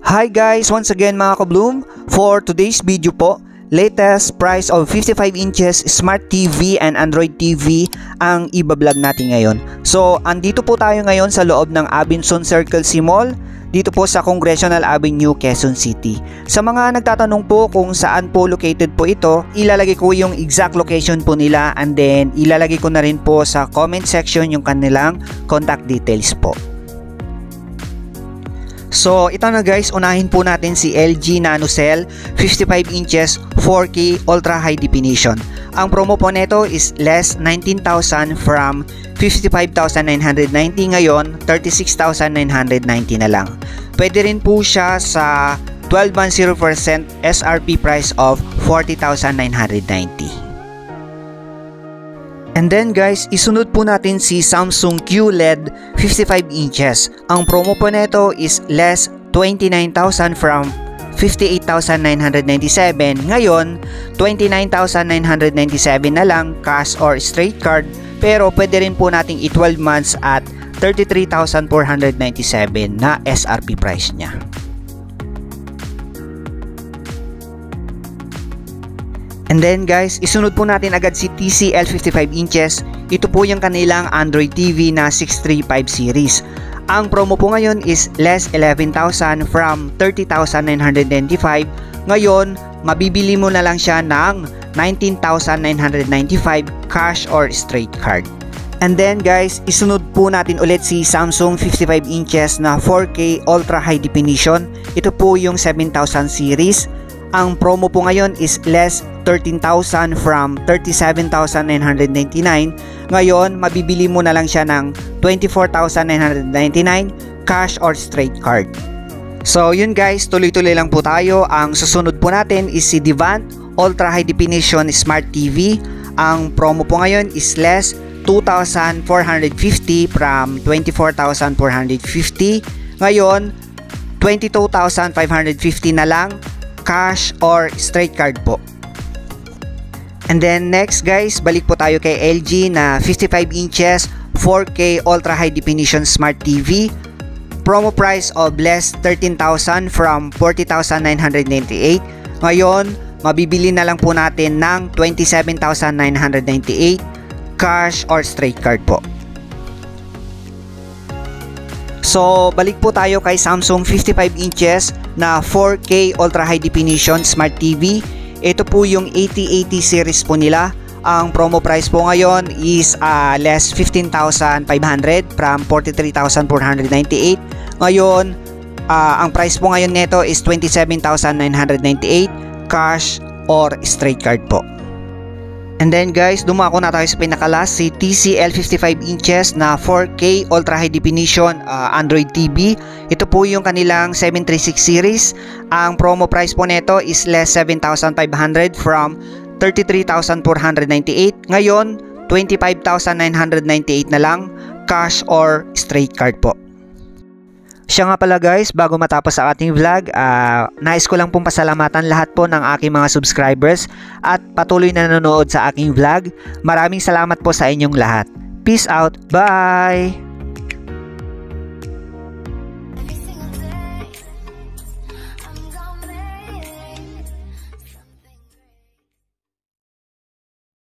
Hi guys, once again mga ka-Bloom, for today's video po, latest price of 55 inches Smart TV and Android TV ang ibablog natin ngayon. So, andito po tayo ngayon sa loob ng Abenson Circle C Mall, dito po sa Congressional Avenue, Quezon City. Sa mga nagtatanong po kung saan po located po ito, ilalagay ko yung exact location po nila and then ilalagay ko na rin po sa comment section yung kanilang contact details po. So, ito na guys, unahin po natin si LG NanoCell 55 inches 4K Ultra High Definition. Ang promo po nito is less 19,000 from 55,990, ngayon 36,990 na lang. Pwede rin po siya sa 12 months 0% SRP price of 40,990. And then guys, isunod po natin si Samsung QLED 55 inches. Ang promo po nito is less 29,000 from 58,997. Ngayon, 29,997 na lang, cash or straight card. Pero pwede rin po nating i-12 months at 33,497 na SRP price niya. And then guys, isunod po natin agad si TCL 55 inches. Ito po yung kanilang Android TV na 635 series. Ang promo po ngayon is less 11,000 from 30,995. Ngayon, mabibili mo na lang siya ng 19,995 cash or straight card. And then guys, isunod po natin ulit si Samsung 55 inches na 4K Ultra High Definition. Ito po yung 7,000 series. Ang promo po ngayon is less 13,000 from 37,999. Ngayon, mabibili mo na lang siya ng 24,999 cash or straight card. So yun guys, tuloy-tuloy lang po tayo. Ang susunod po natin is si Devant Ultra High Definition Smart TV. Ang promo po ngayon is less 2,450 from 24,450. Ngayon, 22,550 na lang cash or straight card po. And then next guys, balik po tayo kay LG na 55 inches 4K Ultra High Definition Smart TV. Promo price of less 13,000 from 40,998. Ngayon, mabibili na lang po natin ng 27,998 cash or straight card po. So, balik po tayo kay Samsung 55 inches na 4K Ultra High Definition Smart TV. Ito po yung 8080 series po nila. Ang promo price po ngayon is less 15,500 from 43,498. Ngayon, ang price po ngayon nito is 27,998 cash or straight card po. And then guys, dumako na tayo sa pinakalas, si TCL 55 inches na 4K Ultra High Definition Android TV. Ito po yung kanilang 736 series. Ang promo price po nito is less 7,500 from 33,498. Ngayon, 25,998 na lang cash or straight card po. Siya nga pala guys, bago matapos sa ating vlog, nais ko lang pong pasalamatan lahat po ng aking mga subscribers at patuloy na nanonood sa aking vlog. Maraming salamat po sa inyong lahat. Peace out. Bye!